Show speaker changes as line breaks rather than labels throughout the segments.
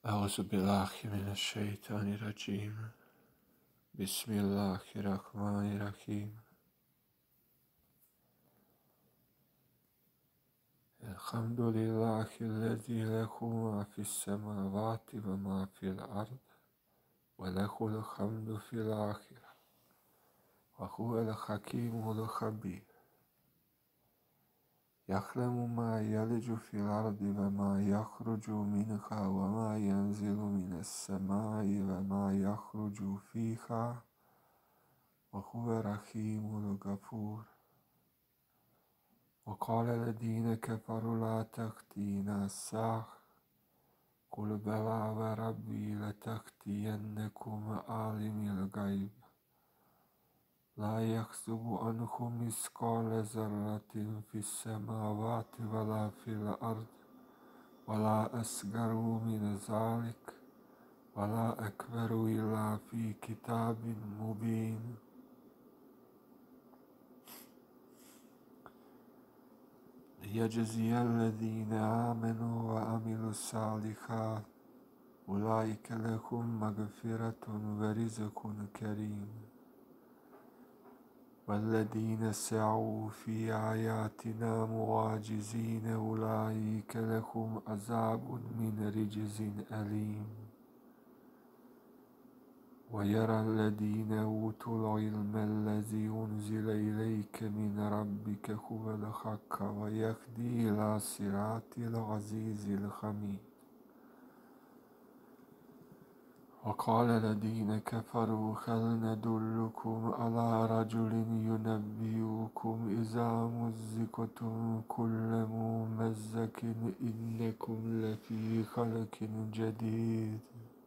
أعوذ بالله من الشيطان الرجيم. بسم الله الرحمن الرحيم. الحمد لله الذي له ما في السماوات وما في الأرض وله الحمد في الآخرة وهو الحكيم الخبير. يعلم ما يلج في الأرض وما يخرج منها وما ينزل من السماء وما يخرج فيها وهو الرحيم الغفور. وقال الذين كفروا لا تأتينا الساعة قل بلى وربي لتأتينكم عالم الغيب لا يكذب عنه مثقال ذرة في السماوات ولا في الأرض ولا أصغر من ذلك ولا أكبر إلا في كتاب مبين. ليجزي الذين آمنوا وعملوا الصالحات أولئك لهم مغفرة ورزق كريم. والذين سعوا في آياتنا معاجزين أولئك لهم عذاب من رجز أليم. ويرى الذين أوتوا العلم الذي أنزل إليك من ربك هو الحق ويهدي إلى صراط العزيز الحميد. وقال الذين كفروا هل ندلكم على رجل ينبئكم إذا مزقتم كل ممزق إنكم لفي خلق جديد.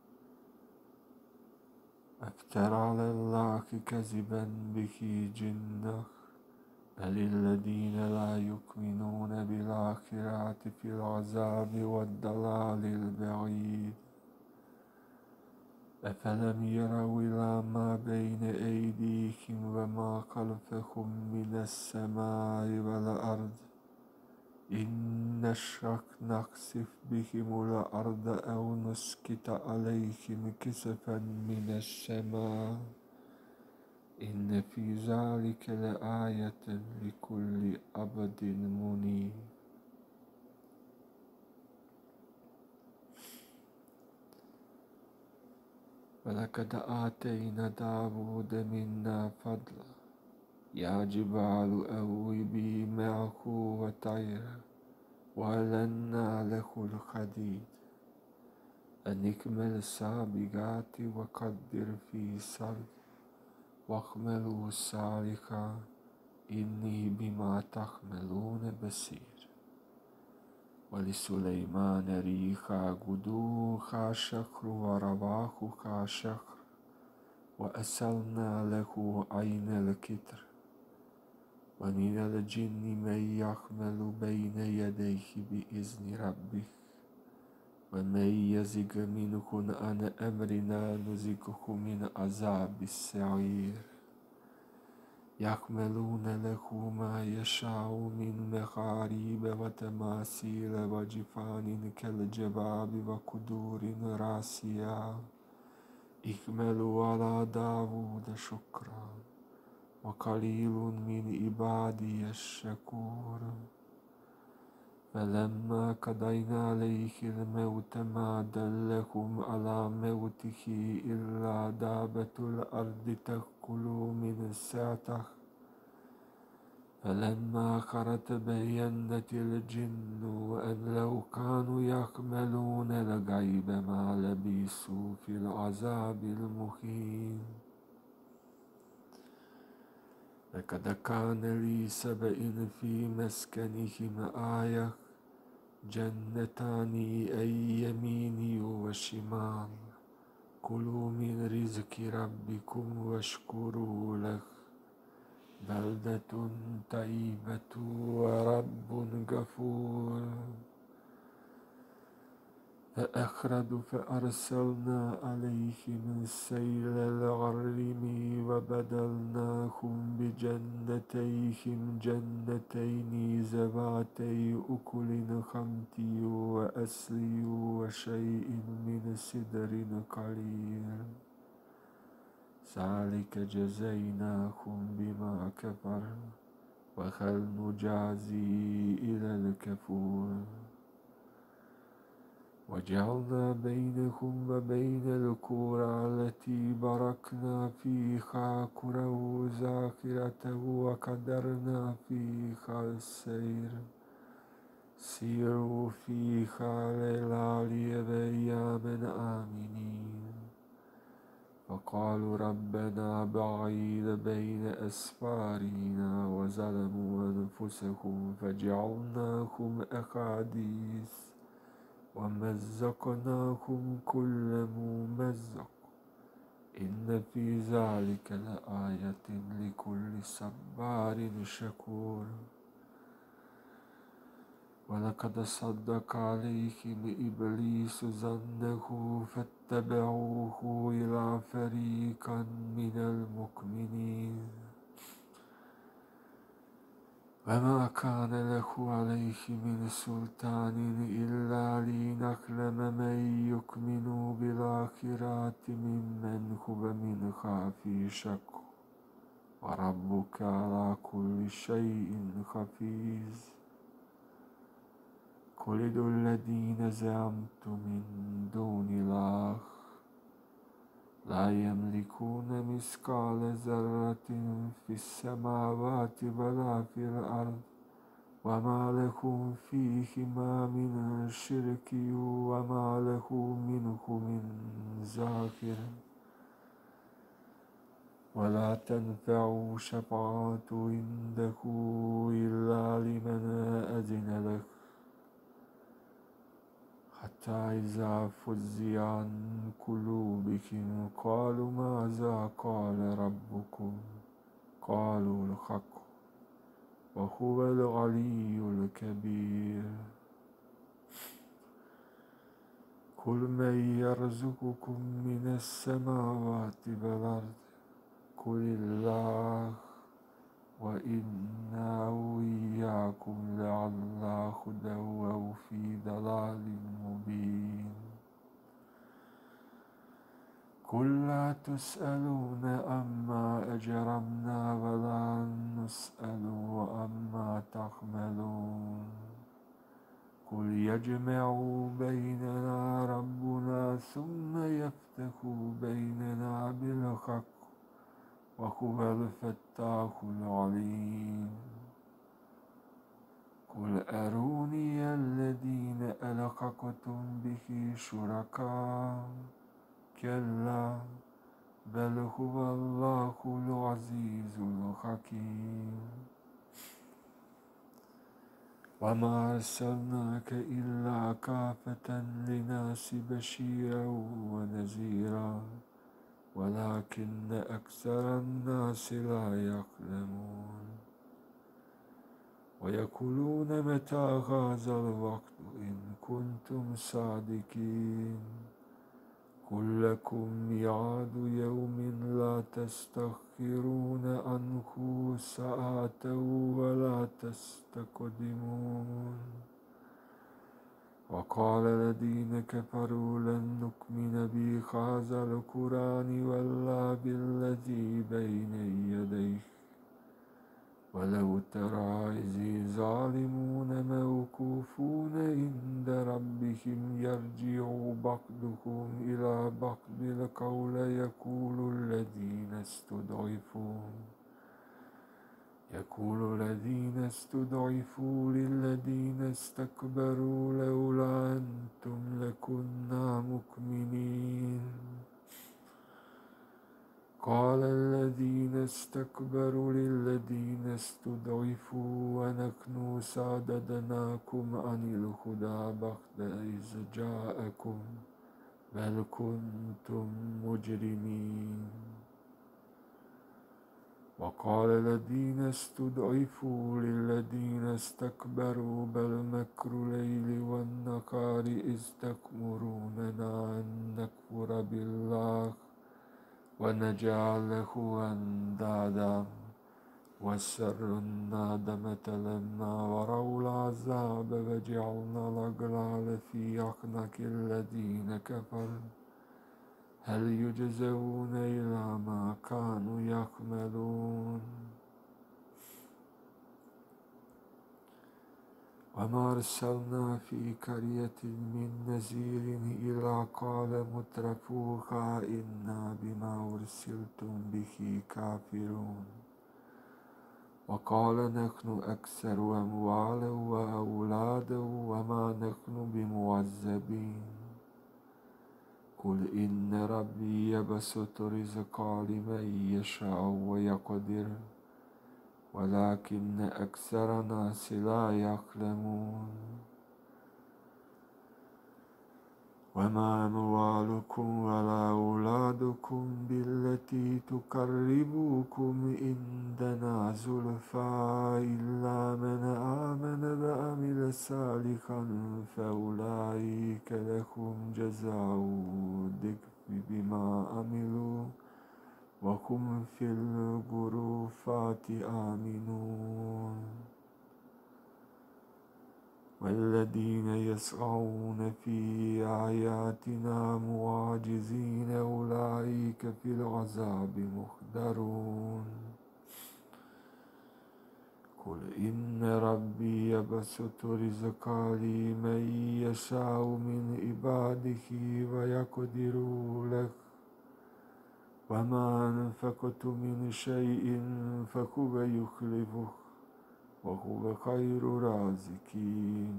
أفترى على الله كذبا به جنة بل الذين لا يؤمنون بالآخرة في العذاب والضلال البعيد. أفلم يروا إلى ما بين أيديهم وما خلفهم من السماء والأرض إن نشأ نخسف بهم الأرض أو نسقط عليهم كسفا من السماء إن في ذلك لآية لكل عبد منيب. ولقد آتينا داود منا فضلا يا جبال أوبي معه وطيرا وألنا له الحديد أن اكمل السابقات وقدر في سرد واعملوا صالحا إني بما تعملون بصير. ولسليمان ريحا غدوها شهر ورواحها شهر وأسلنا له عين الكتر. ومن الجن من يحمل بين يديه بإذن ربه ومن يزغ منهن عن أمرنا نزغه من عذاب السعير. يحملون له ما يشاء من محاريب وتماثيل وجفان كالجباب وقدور راسيا اعملوا على داود شكرا وقليل من عبادي الشكور. فلما قضينا عليه الموت ما دلهم على موته إلا دابة الأرض تأكل من سأته. فلما خر تبينت الجن أن لو كانوا يعملون الغيب ما لبثوا في العذاب المهين. لقد كان لسبإ في مسكنهم آية جنتان عن يمين وشمال كلوا من رزق ربكم واشكروا له بلدة طيبة ورب غفور. فأخرجوا فأرسلنا عليهم سيل العرم وبدلناهم بجنتيهم جنتين ذواتي أكل خمط وأصل وشيء من سدر قليل ذلك جزيناهم بما كفروا وهل نجازي إلا الكفور وجعلنا بينهم وبين القرى التي باركنا فيها قرى ذاخرة وقدرنا فيها السير سيروا فيها ليالي وأياما آمنين فقالوا ربنا بعيد بين أسفارنا وظلموا أنفسهم فجعلناهم أحاديث ومزقناهم كل ممزق إن في ذلك لآية لكل صبار شكور ولقد صدق عليهم إبليس ظنه فاتبعوه إلى فريقا من المؤمنين وما كان له عليه من سلطان إلا لنعلم من يؤمن بالآخرة ممن هو منها في شك وربك على كل شيء حفيظ قل ادعوا الذين زعمتم من دون الله لا يملكون مثقال ذرة في السماوات ولا في الأرض وما لهم فيهما من شرك وما له منه من ظاهر ولا تنفع شفاعة عنده إلا لمن أذن له حتى إذا فزع عن قلوبهم قالوا ماذا قال ربكم قالوا الحق وهو العلي الكبير قل من يرزقكم من السماوات والأرض قل الله وإنا وإياكم لعلى هدى أو في ضلال مبين قل لا تسألون عما أجرمنا ولا نسأل عما تعملون قل يجمع بيننا ربنا ثم يفتح بيننا بالحق وهو الفتاح العليم قل أروني الذين ألحقتم به شركاء كلا بل هو الله العزيز الحكيم وما أرسلناك إلا كافة للناس بشيرا ونذيرا ولكن أكثر الناس لا يعلمون ويقولون متى هذا الوقت إن كنتم صادقين قل لكم ميعاد يوم لا تستأخرون عنه ساعة ولا تستقدمون وقال الذين كفروا لن نؤمن بهذا القرآن ولا بالذي بين يديه ولو ترى إذ الظالمون موقوفون عند ربهم يرجع بعضهم إلى بعض القول يقول الذين استضعفوا للذين استكبروا لولا أنتم لكنا مؤمنين قال الذين استكبروا للذين استضعفوا ونحن صددناكم عن الهدى بعد إذ جاءكم بل كنتم مجرمين وقال الذين استضعفوا للذين استكبروا بل مكر الليل والنهار إذ تأمروننا أن نكفر بالله ونجعل له أندادا وأسروا الندامة لما ورأوا العذاب وجعلنا الأغلال في أعناق الذين كفروا هل يجزون إلا ما كانوا يعملون وما أرسلنا في قرية من نذير إلا قال مترفوها إنا بما أرسلتم به كافرون وقال نحن أكثر أموالا وأولادا وما نحن بمعذبين قل إن ربي يبسط الرزق لمن يشاء ويقدر ولكن أكثر الناس لا يعلمون وما أموالكم ولا أولادكم بالتي تقربكم عندنا زلفى إلا من آمن وعمل صالحا فأولئك لهم جزاء الضعف بما عملوا وهم في الغرفات آمنون والذين يسعون في آياتنا معاجزين أولئك في العذاب محضرون قل إن ربي يبسط الرزق لمن يشاء من عباده ويقدر له وما أنفقت من شيء فهو يخلفه وهو خير الرازقين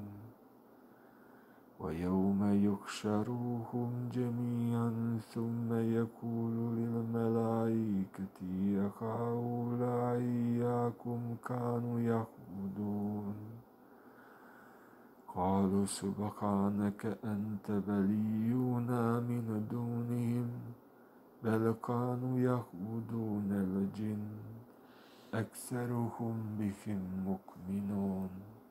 ويوم يحشرهم جميعا ثم يقول للملائكة أهؤلاء إياكم كانوا يعبدون قالوا سبحانك أنت ولينا من دونهم بل كانوا يعبدون الجن أكثرهم بهم مؤمنون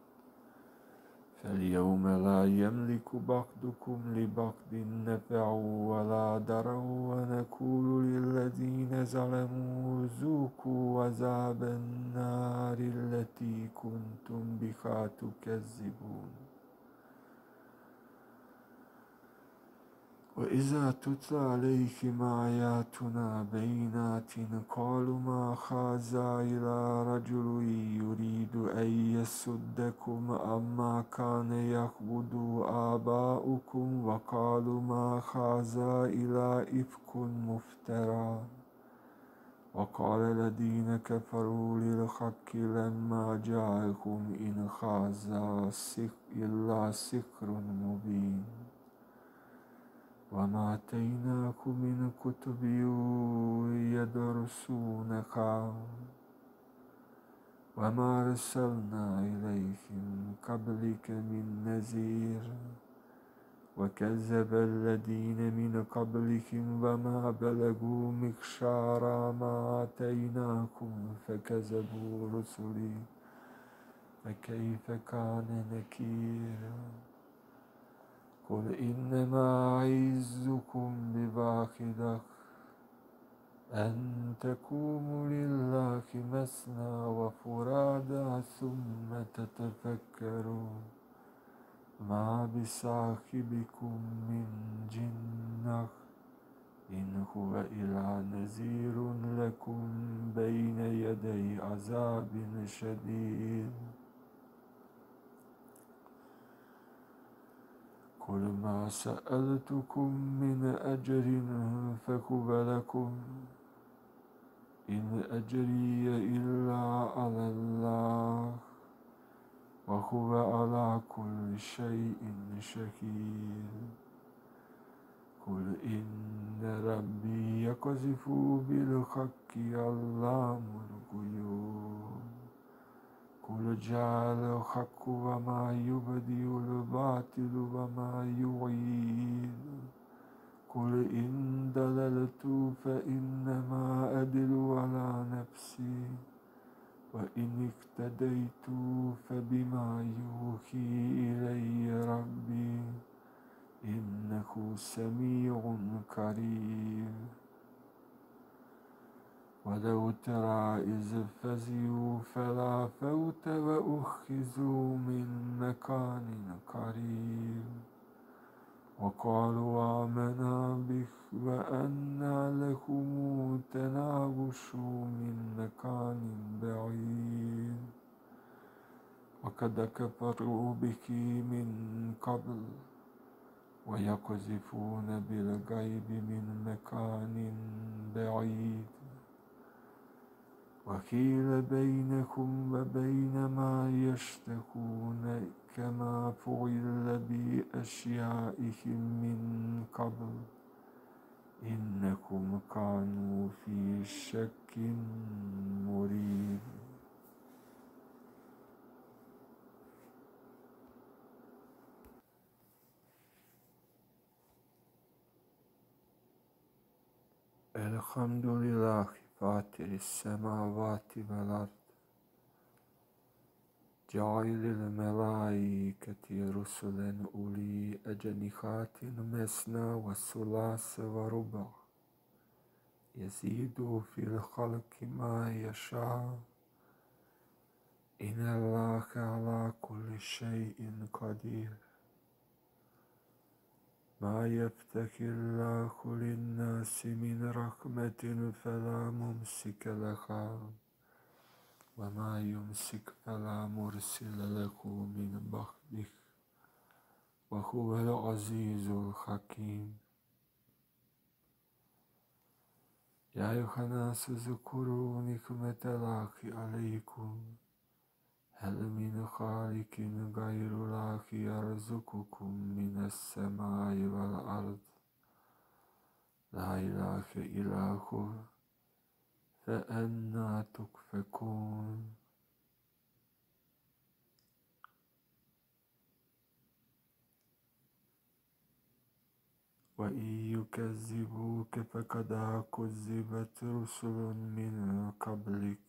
فاليوم لا يملك بعضكم لبعض نفعا ولا ضرا ونقول للذين ظلموا ذوقوا عذاب النار التي كنتم بها تكذبون وإذا تتلى عليهم آياتنا بينات قالوا ما هذا إلا رجل يريد أن يصدكم عما كان يعبد آباؤكم وقالوا ما هذا إلا إفك مفترى وقال الذين كفروا للحق لما جاءهم إن هذا إلا سحر مبين وما آتيناكم من كتب يدرسونها وما أرسلنا إليهم قبلك من نذير وكذب الذين من قبلهم وما بلغوا معشار ما آتيناكم فكذبوا رسلي فكيف كان نكير قل إنما أعظكم بواحدة أن تقوموا لله مثنى وفرادا ثم تتفكروا ما بصاحبكم من جنة إن هو إلا نذير لكم بين يدي عذاب شديد قل ما سألتكم من أجر فهو لكم إن أجري إلا على الله وهو على كل شيء شهيد قل إن ربي يقذف بالحق علام الغيوب قل جاء الحق وما يبدئ الباطل وما يعيد قل إن ضللت فإنما أدل على نفسي وإن اهتديت فبما يوحي إلي ربي إنه سميع قريب. ولو ترى إذ فزعوا فلا فوت وأخذوا من مكان قريب وقالوا آمنا بك وأنى لهم التناوش من مكان بعيد وقد كفروا بك من قبل ويقذفون بالغيب من مكان بعيد وحيل بينكم وبين ما يشتهون كما فعل بأشيائهم من قبل إنكم كانوا في شك مريب. الحمد لله فاطر السماوات والأرض جاعل الملائكة رسلا أولي أجنحة مثنى وثلاث ورباع يزيد في الخلق ما يشاء إن الله على كل شيء قدير. ما يفتح الله للناس من رحمة فلا ممسك لها وما يمسك فلا مرسل له من بعده وهو العزيز الحكيم. يا أيها الناس اذكروا نعمة الله عليكم هل من خالق غير الله يرزقكم من السماء والأرض لا إله إلا هو فأنى تؤفكون. وإن يكذبوك فقد كذبت رسل من قبلك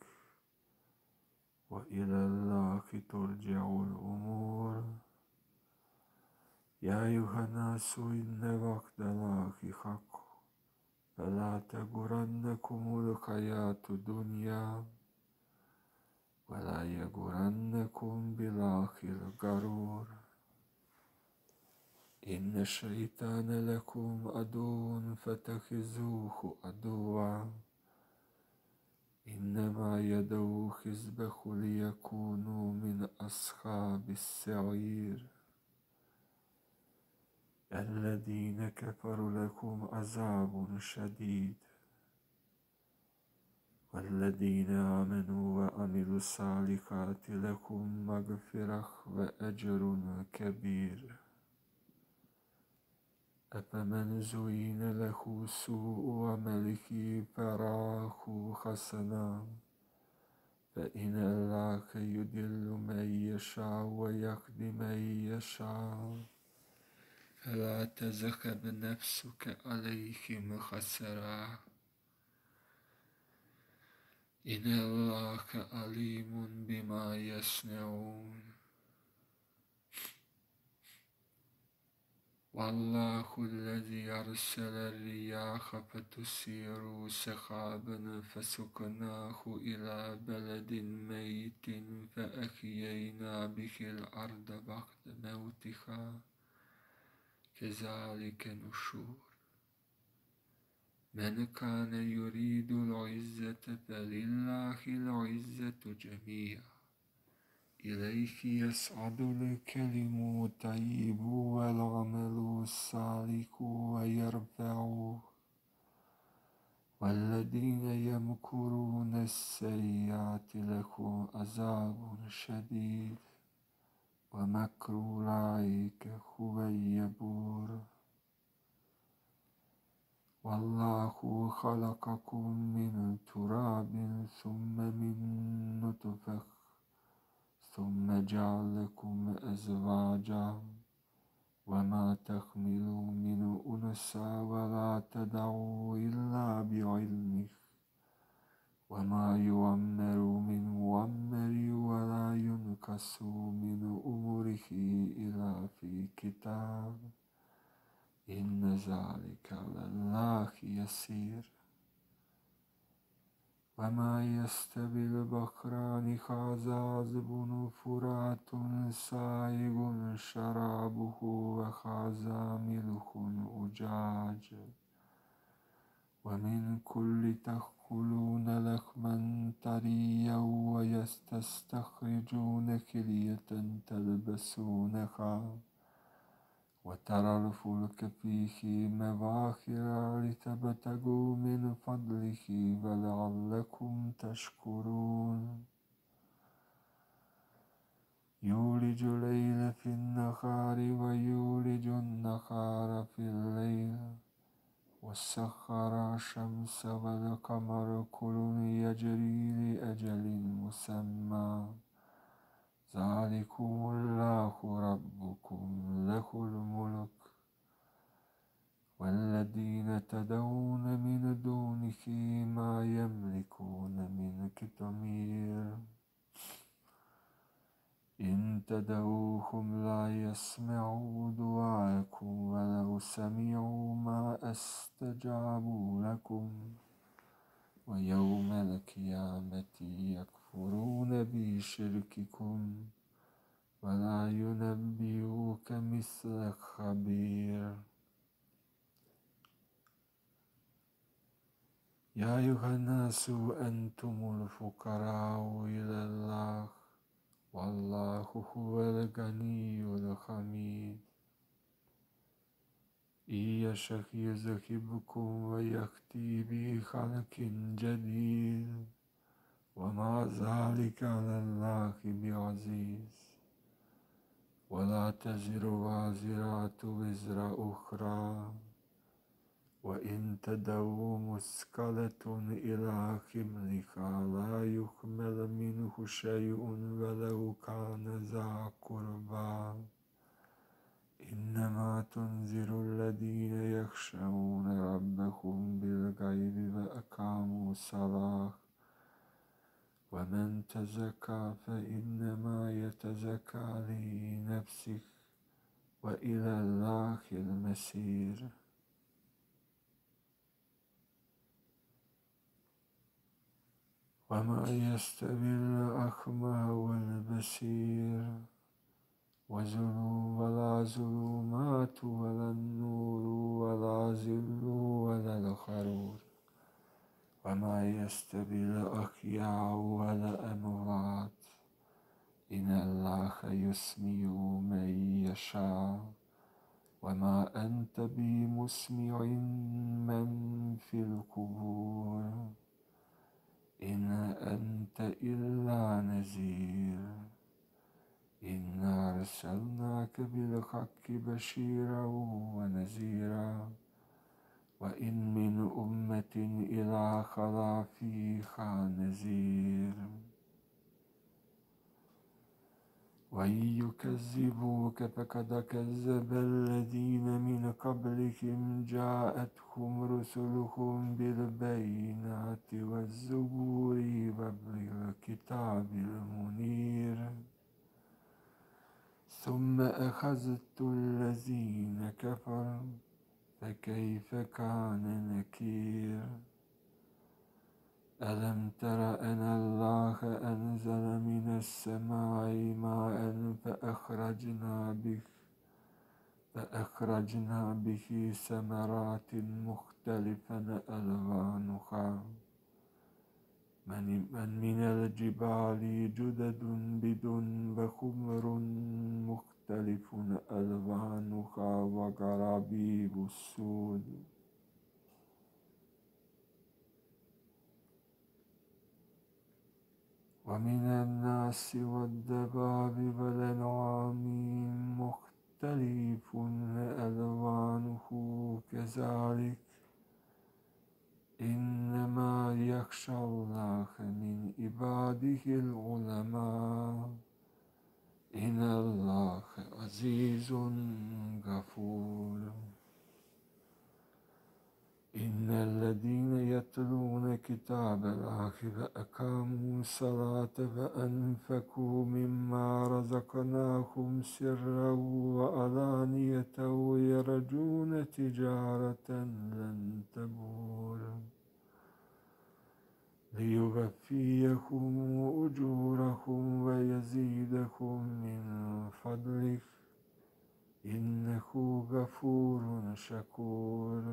وإلى الله ترجع الأمور. يا أيها الناس إن وعد الله حق فلا تغرنكم الحياة الدنيا ولا يغرنكم بالله الغرور. إن الشيطان لكم عدو فاتخذوه عدوا إنما يدعو حزبه ليكونوا من أصحاب السعير. الذين كفروا لكم عذاب شديد والذين آمنوا وعملوا الصالحات لهم مغفرة وأجر كبير. أفمن زين له سوء عمله فرآه حسنا فإن الله يضل من يشاء ويهدي من يشاء فلا تذهب نفسك عليهم حسرات إن الله عليم بما يصنعون. والله الذي أرسل الرياح فتثير سحابا فسقناه إلى بلد ميت فأحيينا به الأرض بعد موتها كذلك النشور. من كان يريد العزة فلله العزة جميعا إليه يصعد الكلم الطيب والعمل الصالح ويرفعه والذين يمكرون السيئات لهم عذاب شديد ومكر أولئك هو يبور. والله خلقكم من تراب ثم من نطفة ثم جعلكم أزواجا وما تحمل من تحصى ولا تدع إلا بعلمه وما يعمر من معمر ولا ينقص من عمره إلا في كتاب إن ذلك على الله يسير. وما يستوي البحران هذا عذب فرات سائغ شرابه وهذا ملح أجاج ومن كل تأكلون لحما طريا وتستخرجون حلية تلبسونها وترى الفلك فيه مواخر لتبتغوا من فضله ولعلكم تشكرون. يولج الليل في النهار ويولج النهار في الليل وسخر الشمس والقمر كل يجري لأجل مسمى ذلكم الله ربكم له الملك والذين تدعون من دونه ما يملكون من قطمير إن تدعوهم لا يسمعوا دعاءكم ولو سمعوا ما استجابوا لكم ويوم القيامة يكفرون بشرككم ولا ينبئوك مثل خبير. يا أيها الناس أنتم الفقراء إلى الله والله هو الغني الحميد. إن يشأ يذهبكم ويأتي بخلق جديد وما ذلك على الله بعزيز. ولا تزر وازرة وزر أخرى وإن تدع مثقلة إلى حملها لا يحمل منه شيء ولو كان ذا قربى إنما تنذر الذين يخشون ربهم بالغيب وأقاموا الصلاة ومن تزكى فإنما يتزكى لنفسه وإلى الله المصير. وما يستوي الأعمى والبصير ولا ظلمات ولا النور ولا ظل ولا الحرور وما يستوي الأحياء ولا الأموات إن الله يسمع من يشاء وما أنت بمسمع من في القبور إن أنت إلا نذير. إنا أرسلناك بالحق بشيرا ونذيرا وإن من أمة إلا خلا فيها نذير. وإن يكذبوك فقد كذب الذين من قبلهم جاءتهم رسلهم بالبينات والزبور وبالكتاب المنير ثم أخذت الذين كفروا فكيف كان نكير. ألم تر أن الله أنزل من السماء ماء فأخرجنا به ثمرات مختلفا ألوانها من الجبال جدد بيض وحمر مختلف ألوانها وغرابيب السود. ومن الناس والدواب والأنعام مختلف ألوانه كذلك إنما يخشى الله من عباده العلماء إن الله عزيز غفور. الكتاب الآخر أقاموا الصلاة وأنفقوا مما رزقناهم سرا وعلانية يرجون تجارة لن تبور ليوفيهم أجورهم ويزيدهم من فضله إنه غفور شكور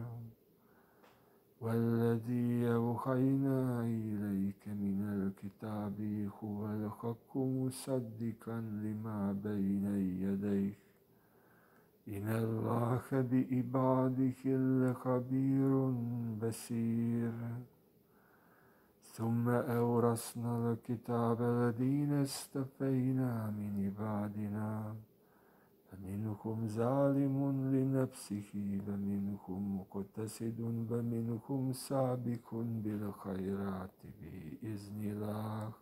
والذي أوحينا إليك من الكتاب هو الحق مصدقا لما بين يديه إن الله بعباده لخبير بصير ثم أورثنا الكتاب الذين اصطفينا من عبادنا فمنهم ظالم لنفسه ومنهم مقتصد ومنهم سابق بالخيرات بإذن الله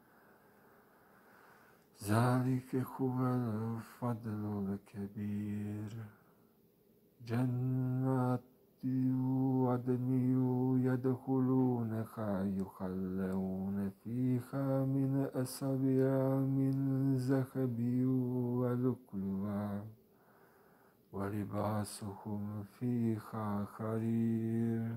ذلك هو الفضل الكبير جنات عدن يدخلونها يحلون فيها من أساور من ذهب ولؤلؤا ولباسهم فيها حرير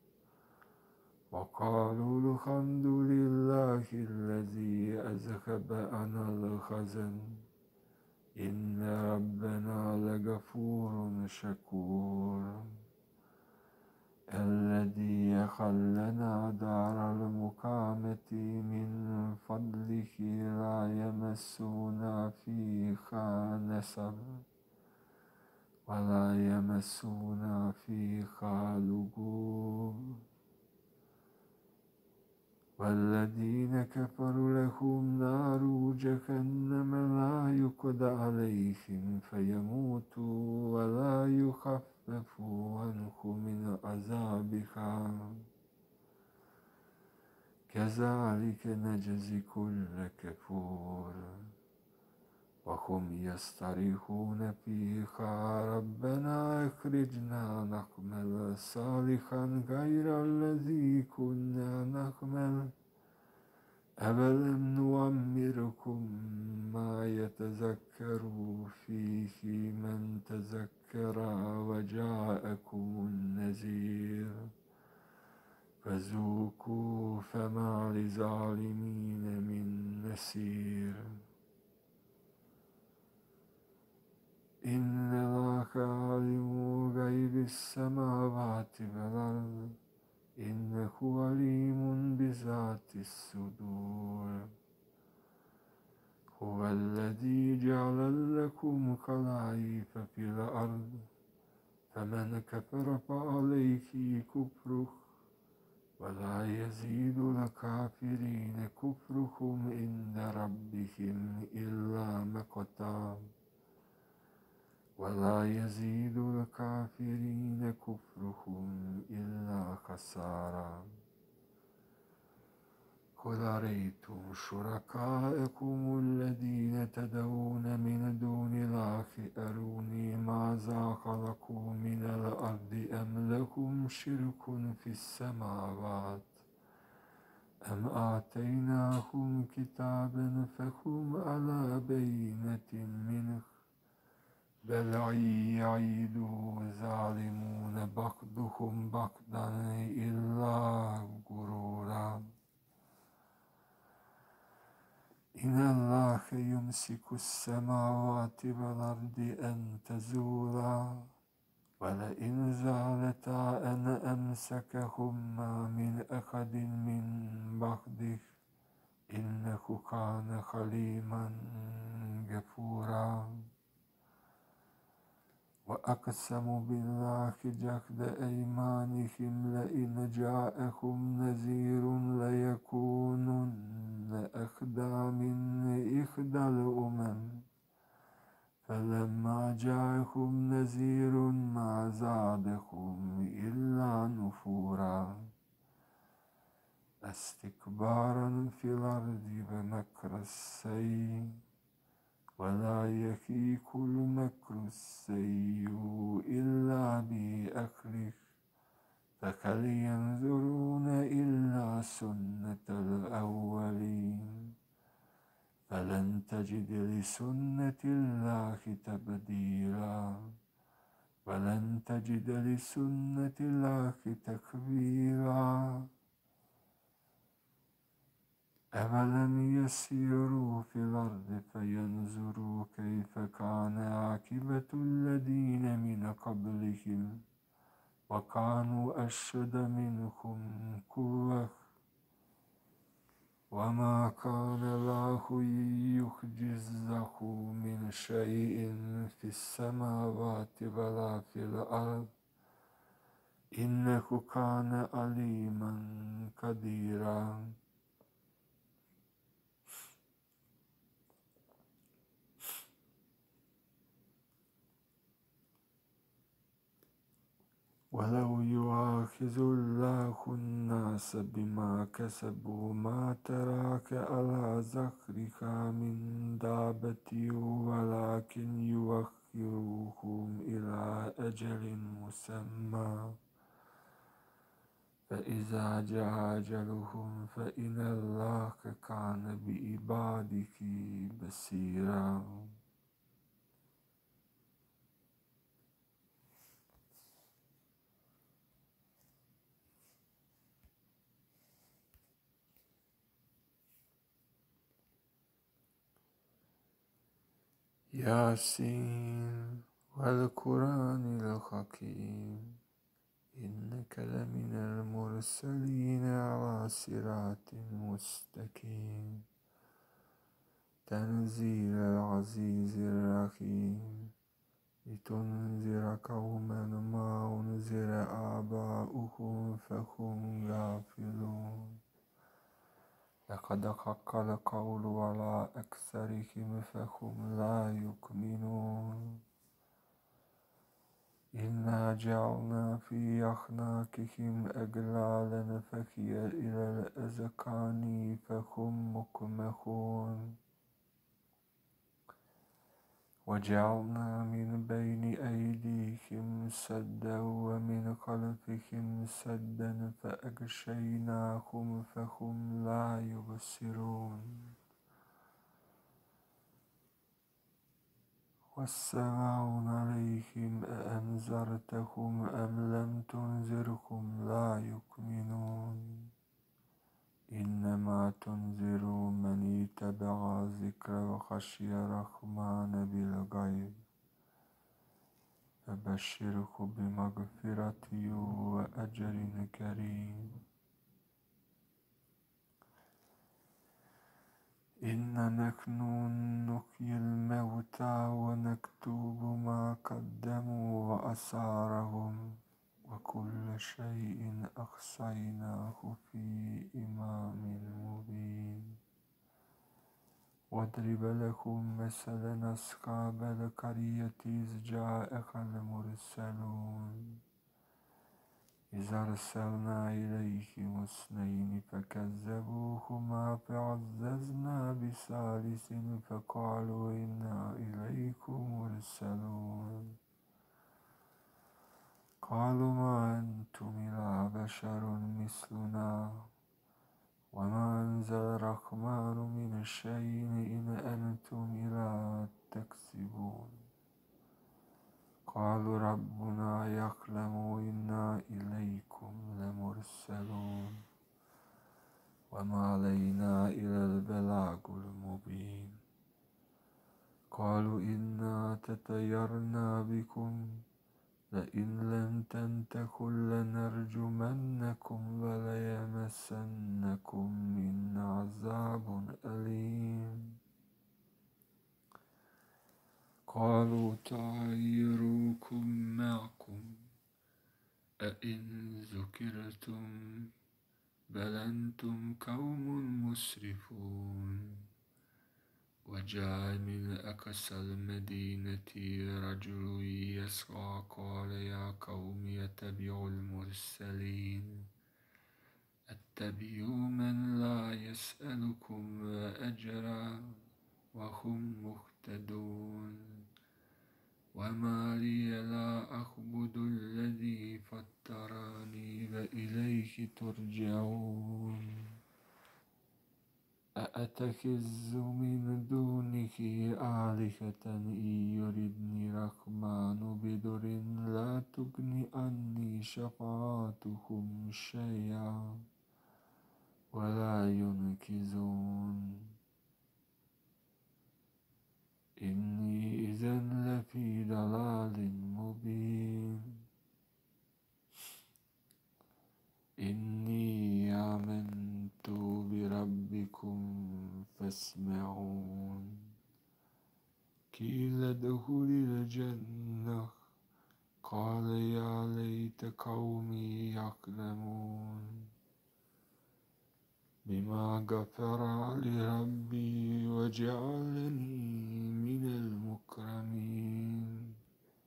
وقالوا الحمد لله الذي أذهب عنا الحزن إن ربنا لغفور شكور الذي أحلنا دار المقامة من فضله لا يمسنا فيها نصب ولا يمسنا فيها لغوب والذين كفروا لهم نار جهنم لا يقضى عليهم فيموتوا ولا يخفف عنهم من عذابها كذلك نجزي كل كفور وهم يصطرخون فيها ربنا أخرجنا نعمل صالحا غير الذي كنا نعمل أولم نعمركم ما يتذكر فيه من تذكر وجاءكم النذير فذوقوا فما للظالمين من نصير إن الله عالم غيب السماوات والأرض إنه عليم بذات الصدور هو الذي جعل لكم خلائف في الأرض فمن كفر فعليه كفره ولا يزيد الكافرين كفرهم عند ربهم إلا مقتا ولا يزيد الكافرين كفرهم إلا خسارا قل أريتم شركاءكم الذين تدعون من دون الله أروني ماذا خلقوا من الأرض أم لهم شرك في السماوات أم آتيناهم كتابا فهم على بينة منه بل يعيد الظالمون بعضهم بعضا إلا غرورا إن الله يمسك السماوات والأرض أن تزولا ولئن زالتا أن أمسكهما من أحد من بعده إنه كان حليما غفورا وأقسموا بالله جهد أيمانهم لئن جاءهم نذير ليكونن أهدى من إحدى الأمم فلما جاءهم نذير ما زادهم إلا نفورا استكبارا في الأرض ومكر السيء ولا يحيق المكر السيء إلا بأهله فهل ينظرون إلا سنة الأولين فلن تجد لسنة الله تبديلا ولن تجد لسنة الله تكبيرا. أفلم يسيروا في الأرض فينظروا كيف كان عاقبة الذين من قبلهم وكانوا أشد منهم قوة وما كان الله ليعجزه من شيء في السماوات ولا في الأرض إنه كان عليما قديرا. ولو يؤاخذ الله الناس بما كسبوا ما ترك على ظهرها من دابة ولكن يؤخرهم إلى أجل مسمى فإذا جاء أجلهم فإن الله كان بعباده بصيرا. ياسين والقرآن الحكيم إنك لمن المرسلين على صراط مستقيم تنزيل العزيز الرحيم لتنذر قوما ما أنذر آباؤهم فهم غافلون. لقد حق القول على أكثرهم فهم لا يؤمنون. إنا جعلنا في أعناقهم أغلالا فهي إلى الأذقان فهم مقمحون. وجعلنا من بين أيديهم سدا ومن خلفهم سدا فأغشيناهم فهم لا يبصرون. والسلام عليهم أأنذرتهم أم لم تنذرهم لا يؤمنون. إنما تنذر من اتبع الذكر وخشي الرحمن بالغيب فبشره بمغفرة وأجر كريم. إنا نحن نحيي الموتى ونكتب ما قدموا وآثارهم وكل شيء أحصيناه في إمام مبين. واضرب لهم مثلا أصحاب القرية إذ جاءها المرسلون إذ أرسلنا إليهم اثنين فكذبوهما فعززنا بثالث فقالوا إنا إليكم مرسلون. قالوا ما أنتم إلا بشر مثلنا وما أنزل الرحمن من شيء إن أنتم إلا تكذبون. قالوا ربنا يعلم إنا إليكم لمرسلون وما علينا إلا البلاغ المبين. قالوا إنا تطيرنا بكم لئن لم تنتهوا لنرجمنكم وليمسنكم منا عذاب أليم. قالوا طائركم معكم أئن ذكرتم بل أنتم قوم مسرفون. وجاء من أقصى المدينة رجل يسعى قال يا قوم اتبعوا المرسلين اتبعوا من لا يسألكم أجرا وهم مهتدون. وما لي لا أعبد الذي فطرني وإليه إليك ترجعون أأتخذ من دونك آلهة إن يردني الرحمن بضر لا تغن عني شفاعتهم شيئا ولا ينقذون إني إذا لفي ضلال مبين إني آمنت بربكم فاسمعون قيل ادخل الجنة قال يا ليت قومي يعلمون بما غفر لي ربي وجعلني من المكرمين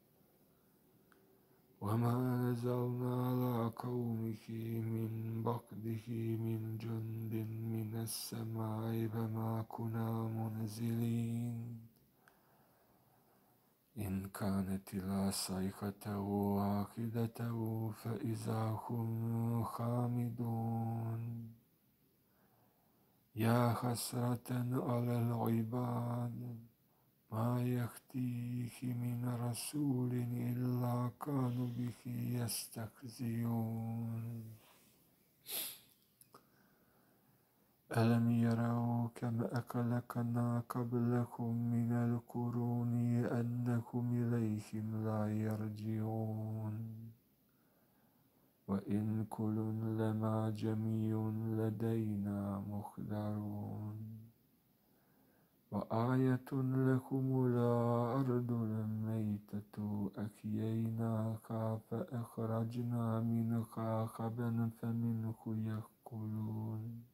وما نزلنا على قومه من بعده من جند من السماء فما كنا منزلين إن كانت إلا صيحة واحدة فإذا هم خامدون يا حسرة على العباد ما يأتيه من رسول إلا كانوا به يستهزئون ألم يروا كم أهلكنا قبلهم من القرون أنهم إليهم لا يرجعون وإن كل لما جميع لدينا محضرون وآية لهم الأرض الميتة أحييناها فأخرجنا منها حبا فمنه يأكلون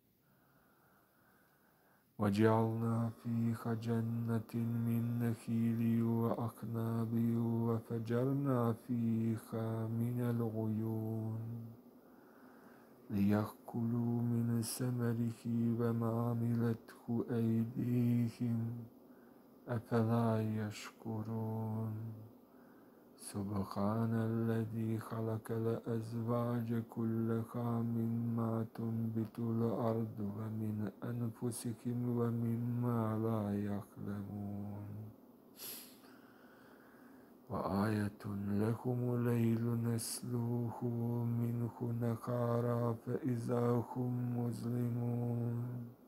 وجعلنا فيها جنة من نخيل وأعناب وفجرنا فيها من العيون ليأكلوا من ثمره وما عملته أيديهم أفلا يشكرون سبحان الذي خلق الأزواج كلها مما تنبت الأرض ومن أنفسهم ومما لا يعلمون وآية لهم الليل نسلكه منه نهارا فإذا هم مظلمون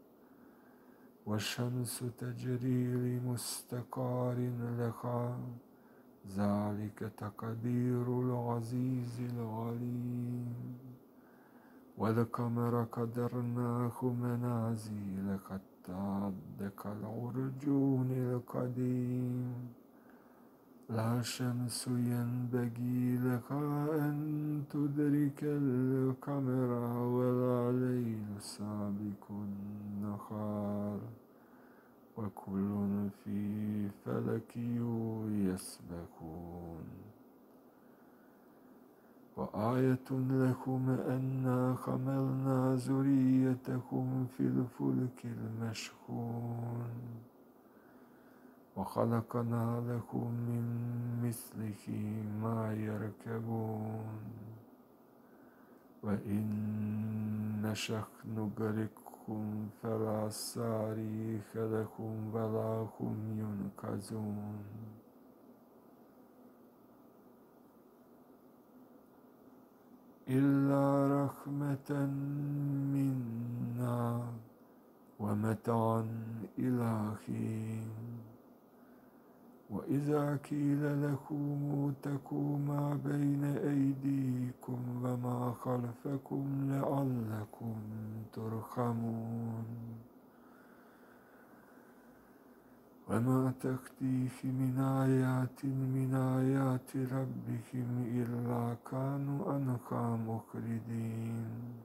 والشمس تجري لمستقر لها ذلك تقدير العزيز العليم والقمر قدرناه منازل حتى عاد كالعرجون القديم لا شمس ينبغي لها أن تدرك القمر ولا ليل سابق النهار وكل في فلك يسبحون وآية لهم أنا حملنا ذريتهم في الفلك المشحون وخلقنا لهم من مثله ما يركبون وإن نشأ نغرقهم فلا صريخ لهم ولا هم ينقذون إلا رحمة منا ومتاعا إلى حين وإذا قيل لكم اتقوا ما بين أيديكم وما خلفكم لعلكم ترحمون وما تأتيه من آيات ربهم إلا كانوا عنها معرضين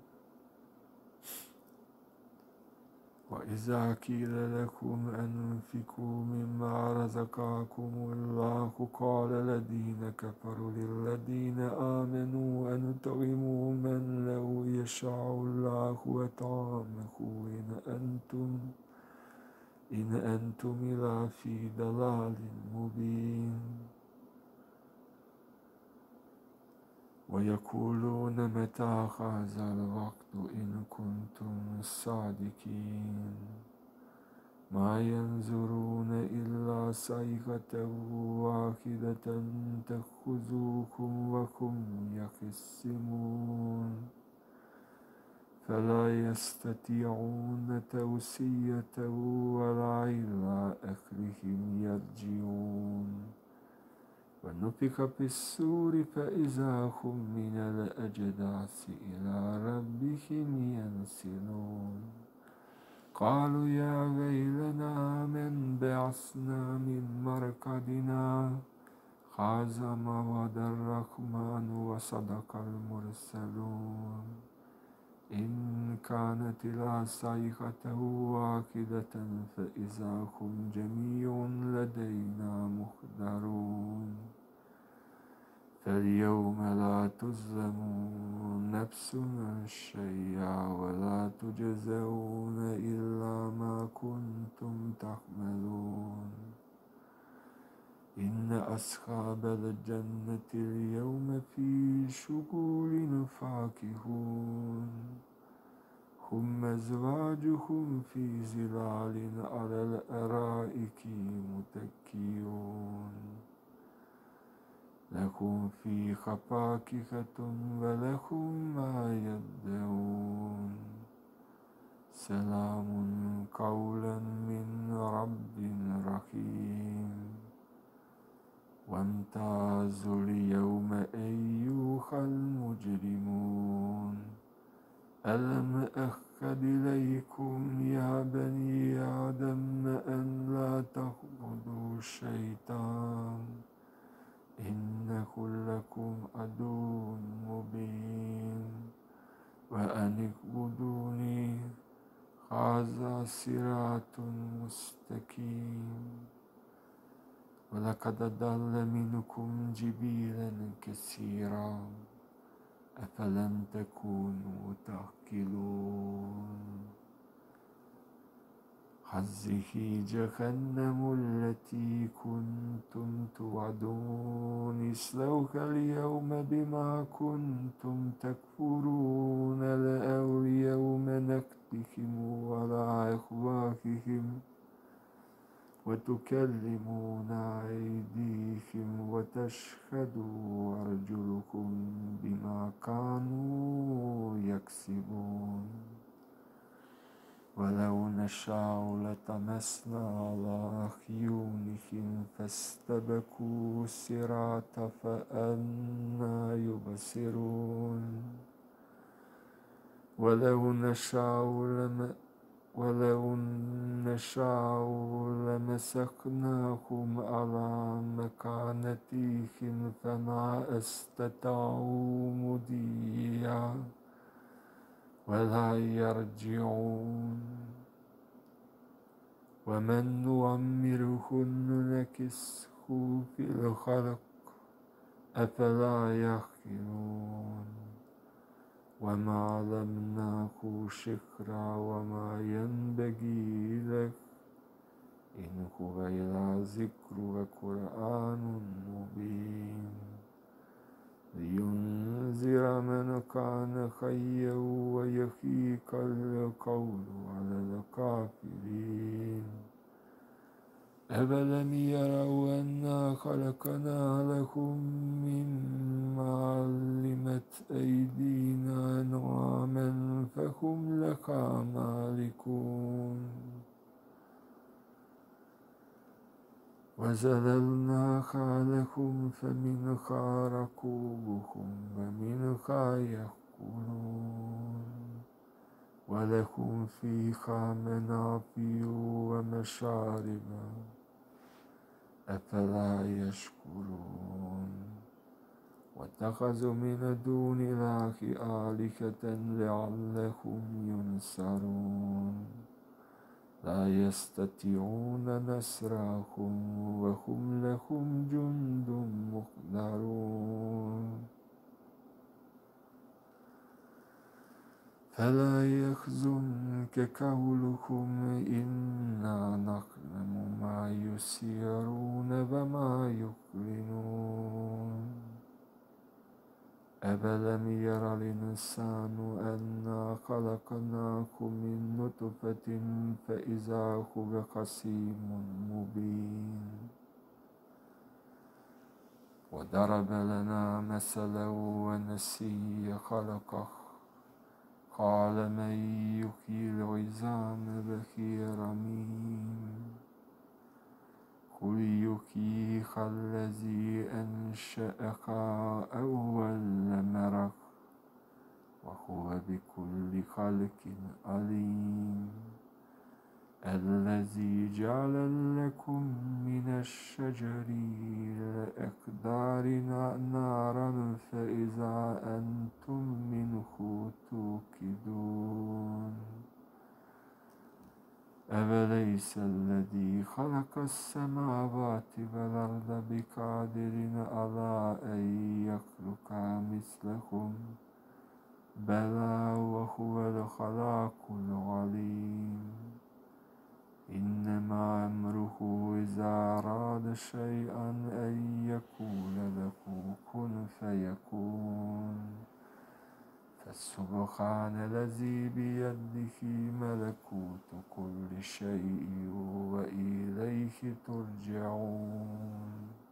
وإذا قيل لكم أنفقوا مما رزقكم الله قال الذين كفروا للذين آمنوا أنطعموا من لو يشاء الله وطعامه إن أنتم إلا في ضلال مبين ويقولون متى هذا الوقت إن كنتم صادقين ما ينظرون إلا صيحة واحدة تأخذكم وهم يخصمون فلا يستطيعون توصية ولا إلى أهلهم يرجعون ونفخ في الصور فإذا هم من الأجداث إلى ربهم ينسلون قالوا يا ويلنا من بعثنا من مرقدنا هذا ما وعد الرحمن وصدق المرسلون إن كانت إلا صيحة واحدة فإذا هم جميع لدينا محضرون فاليوم لا تظلم نفس شيئا ولا تجزون إلا ما كنتم تعملون إن أصحاب الجنة اليوم في شغل فاكهون هم أزواجهم في ظلال على الأرائك متكئون لهم فيها فاكهة ولهم ما يدعون سلام قولا من رب رحيم وامتازوا اليوم أيها المجرمون ألم أعهد إليكم يا بني آدم أن لا تعبدوا الشيطان إنه لكم عدو مبين وأن اعبدوني هذا صراط مستقيم ولقد ضل منكم جبلا كثيرا أفلم تكونوا تعقلون هذه جهنم التي كنتم توعدون اصلوها اليوم بما كنتم تكفرون اليوم نختم على أفواههم وتكلمنا أيديهم وتشهد أرجلكم بما كانوا يكسبون ولو نشاء لطمسنا على أعينهم فاستبقوا الصراط فأنى يبصرون ولو نشاء لمسخناهم على مكانتهم فما استطاعوا مضيا ولا يرجعون ومن نعمره ننكسه في الخلق أفلا يعقلون وما علمناه شكرا وما ينبغي له إن هو إلا ذكر وقرآن مبين لينذر من كان حيا ويحيق القول على الكافرين أفلم يروا أنا خلقنا لهم مما علمت أيدينا نعاما فهم لها مالكون وزللناها لهم فمنها ركوبهم ومنها يأكلون ولهم فيها منافع ومشارب أفلا يشكرون واتخذوا من دون الله آلهة لعلهم ينصرون لا يستطيعون نصرهم وهم لهم جند محضرون فلا يحزنك قولهم إنا نعلم ما يسرون وما يعلنون أَفَلَمْ يَرَ الْإِنْسَانُ أَنَّا خَلَقْنَاهُ مِنْ نُطْفَةٍ فَإِذَا هُوَ خَصِيمٌ مُبِينٌ وَضَرَبَ لَنَا مَثَلًا وَنَسِيَ خَلْقَهُ قَالَ مَنْ يُحْيِي الْعِظَامَ وَهِيَ رَمِيمٌ قُلْ يُحْيِيهَا الَّذِي أَنْشَأَهَا أَوَّلَ مَرَّةٍ وَهُوَ بِكُلِّ خَلْقٍ عَلِيمٌ الَّذِي جَعَلَ لَكُمْ مِنَ الشَّجَرِ الْأَخْضَرِ نَارًا فَإِذَا أَنْتُمْ مِنْهُ تُوقِدُونَ أَوَلَيْسَ الَّذِي خَلَقَ السَّمَاوَاتِ وَالْأَرْضَ بِقَادِرٍ عَلَىٰ أَنْ يَخْلُقَ مِثْلَهُمْ بَلَىٰ وَهُوَ الْخَلَّاقُ الْعَلِيمُ إِنَّمَا أَمْرُهُ إِذَا أَرَادَ شَيْئًا أَنْ يَقُولَ لَهُ كُنْ فَيَكُونُ فَسُبْحَانَ الَّذِي بِيَدِهِ مَلَكُوتُ كُلِّ شَيْءٍ وَإِلَيْهِ تُرْجَعُونَ